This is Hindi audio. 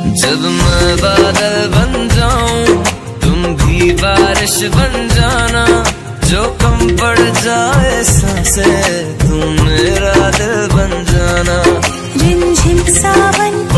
जब मैं बादल बन जाऊं तुम भी बारिश बन जाना, जो कम पड़ जाए सांसें तुम मेरा दिल बन जाना। रिमझिम सावन